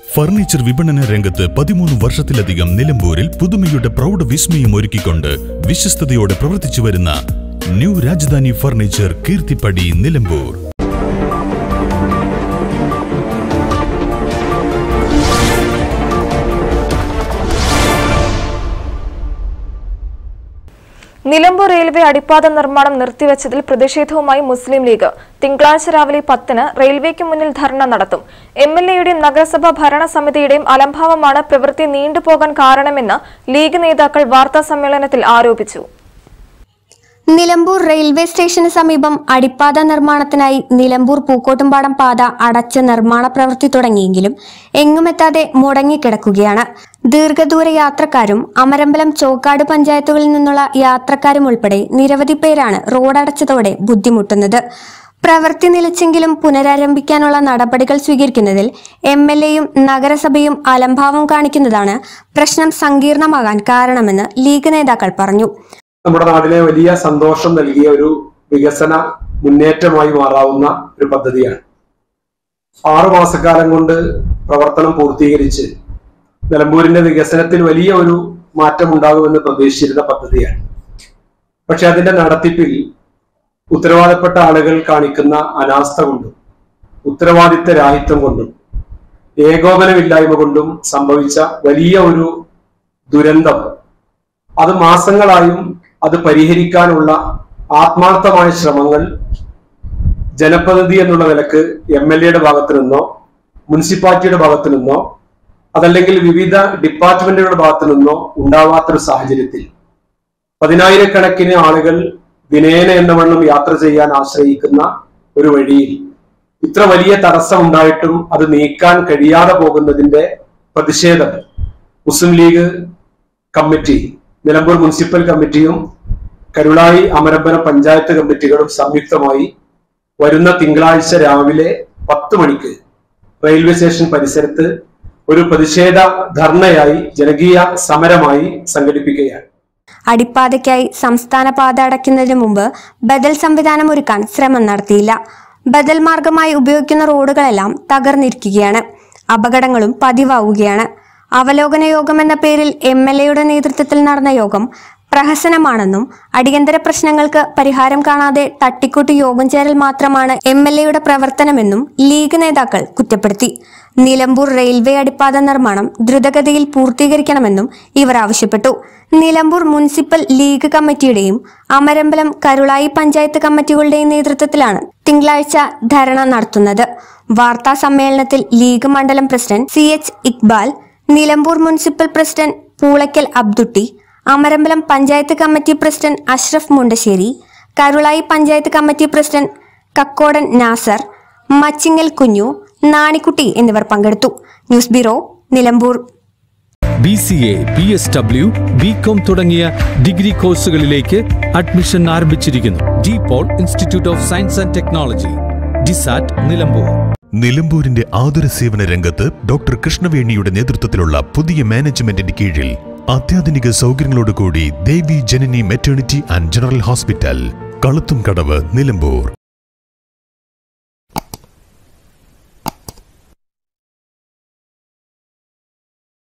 Furniture വിപണന രംഗത്ത് 13 വർഷത്തിലധികം നിലമ്പൂരിൽ പുതുമയുടെ പ്രൗഢ വിസ്മയം ഒരുക്കിക്കൊണ്ട് വിശ്വസ്തയോടെ പ്രവർത്തിച്ചു വരുന്ന new Rajadhani furniture Keerthippadi Nilambur. Nilambur railway അടിപ്പാത നിർമ്മാണം നിർത്തിവച്ചതിൽ പ്രതിഷേധവുമായി മുസ്ലിം ലീഗ് തിങ്കളാഴ്ച രാവിലെ 10-ന് റെയിൽവേക്ക് മുന്നിൽ ധർണ നടത്തും. എംഎൽഎയുടെയും നഗരസഭാ ഭരണസമിതിയുടെയും അലംഭാവമാണ് പ്രവൃത്തി നീണ്ടുപോകാൻ കാരണമെന്ന് ലീഗ് നേതാക്കൾ വാർത്താസമ്മേളനത്തിൽ ആരോപിച്ചു. നിലമ്പൂർ റെയിൽവേ സ്റ്റേഷന് സമീപം അടിപ്പാത നിർമ്മാണത്തിനായി നിലമ്പൂർ പൂക്കോട്ടുംപാടം പാത അടച്ച് നിർമ്മാണ പ്രവൃത്തി തുടങ്ങിയെങ്കിലും എങ്ങുമെത്താതെ മുടങ്ങിക്കിടക്കുകയാണ്. ദീർഘദൂര യാത്രക്കാരും അമരമ്പലം ചോക്കാട് പഞ്ചായത്തുകളിൽ നിന്നുള്ള യാത്രക്കാരും ഉൾപ്പെടെ നിരവധി പേരാണ് റോഡടച്ചതോടെ ബുദ്ധിമുട്ടുന്നത്. പ്രവൃത്തി നിലച്ചെങ്കിലും പുനരാരംഭിക്കാനുള്ള നടപടികൾ സ്വീകരിക്കുന്നതിൽ എംഎൽഎയും നഗരസഭയും അലംഭാവം കാണിക്കുന്നതാണ് പ്രശ്നം സങ്കീർണമാകാൻ കാരണമെന്ന് ലീഗ് നേതാക്കൾ പറഞ്ഞു. നമ്മുടെ നാടിനെ വലിയ സന്തോഷം നൽകിയ ഒരു വികസന മുന്നേറ്റമായി മാറാവുന്ന ഒരു പദ്ധതിയാണ്. 6 മാസക്കാലം കൊണ്ട് പ്രവർത്തനം പൂർത്തീകരിച്ച് നിലമ്പൂരിന്റെ വികസനത്തിൽ വലിയ ഒരു മാറ്റം ഉണ്ടാകുമെന്ന് പ്രതീക്ഷിച്ചിരുന്ന പദ്ധതിയാണ്. പക്ഷെ അതിന്റെ നടത്തിപ്പിൽ ഉത്തരവാദപ്പെട്ട ആളുകൾ കാണിക്കുന്ന അനാസ്ഥ കൊണ്ടും ഉത്തരവാദിത്ത രാഹിത്യം കൊണ്ടും ഏകോപനമില്ലായ്മ കൊണ്ടും സംഭവിച്ച വലിയ ഒരു ദുരന്തം അത് മാസങ്ങളായും അത് പരിഹരിക്കാനുള്ള ആത്മാർത്ഥമായ ശ്രമങ്ങൾ ജനപ്രതിനിധി എന്നുള്ള നിലക്ക് എംഎൽഎയുടെ ഭാഗത്തു നിന്നോ മുനിസിപ്പാലിറ്റിയുടെ ഭാഗത്തു നിന്നോ അതല്ലെങ്കിൽ വിവിധ ഡിപ്പാർട്ട്മെന്റുകളുടെ ഭാഗത്തു നിന്നോ ഉണ്ടാവാത്തൊരു സാഹചര്യത്തിൽ 10,000-കണക്കിന് ആളുകൾ ദിനേന എന്നവണ്ണം യാത്ര ചെയ്യാൻ ആശ്രയിക്കുന്ന ഒരു വഴിയിൽ ഇത്ര വലിയ തടസ്സം ഉണ്ടായിട്ടും അത് നീക്കാൻ കഴിയാതെ പോകുന്നതിന്റെ പ്രതിഷേധം മുസ്ലിം ലീഗ് കമ്മിറ്റി, നിലമ്പൂർ മുനിസിപ്പൽ കമ്മിറ്റിയും കരുളായി അമരമ്പലം പഞ്ചായത്ത് കമ്മിറ്റികളും സംയുക്തമായി വരുന്ന തിങ്കളാഴ്ച രാവിലെ 10 മണിക്ക് റെയിൽവേ സ്റ്റേഷൻ പരിസരത്ത് ഒരു പ്രതിഷേധ ധർണയായി ജനകീയ സമരമായി സംഘടിപ്പിക്കുകയാണ്. അടിപ്പാതയ്ക്കായി സംസ്ഥാന പാത അടയ്ക്കുന്നതിന് മുമ്പ് ബദൽ സംവിധാനം ഒരുക്കാൻ ശ്രമം നടത്തിയില്ല. ബദൽ മാർഗമായി ഉപയോഗിക്കുന്ന റോഡുകളെല്ലാം തകർന്നിരിക്കുകയാണ്. അപകടങ്ങളും പതിവാവുകയാണ്. അവലോകന യോഗം എന്ന പേരിൽ എംഎൽഎയുടെ നേതൃത്വത്തിൽ നടന്ന യോഗം പ്രഹസനമാണെന്നും അടിയന്തര പ്രശ്നങ്ങൾക്ക് പരിഹാരം കാണാതെ തട്ടിക്കൂട്ടി യോഗം ചേരൽ മാത്രമാണ് എംഎൽഎയുടെ പ്രവർത്തനമെന്നും ലീഗ് നേതാക്കൾ കുറ്റപ്പെടുത്തി. നിലമ്പൂർ റെയിൽവേ അടിപ്പാത നിർമ്മാണം ദ്രുതഗതിയിൽ പൂർത്തീകരിക്കണമെന്നും ഇവർ ആവശ്യപ്പെട്ടു. നിലമ്പൂർ മുനിസിപ്പൽ ലീഗ് കമ്മിറ്റിയുടെയും അമരമ്പലം കരുളായി പഞ്ചായത്ത് കമ്മിറ്റികളുടെയും നേതൃത്വത്തിലാണ് തിങ്കളാഴ്ച ധർണ നടത്തുന്നത്. വാർത്താ സമ്മേളനത്തിൽ ലീഗ് മണ്ഡലം president CH Iqbal, Nilambur municipal president Poolakkal Abdutty, Amarambalam panchayat committee president Ashraf Mundassery, Karulai panchayat committee president Kakkodan Nasar, Machingal Kunju, Nanikkutty എന്നിവർ പങ്കെടുത്തു. News bureau, Nilambur. BCA, PSW, BCom തുടങ്ങിയ ഡിഗ്രി കോഴ്സുകളിലേക്ക് അഡ്മിഷൻ ആരംഭിച്ചിരിക്കുന്നു. DPOL institute of science and technology, DSAT, Nilambur. നിലമ്പൂരിന്റെ ആതുര സേവന രംഗത്ത് ഡോക്ടർ കൃഷ്ണവേണിയുടെ നേതൃത്വത്തിലുള്ള പുതിയ മാനേജ്മെന്റിന്റെ കീഴിൽ അത്യാധുനിക സൗകര്യങ്ങളോടുകൂടി Devi Janani maternity and general hospital, Kaluthumkadavu, Nilambur.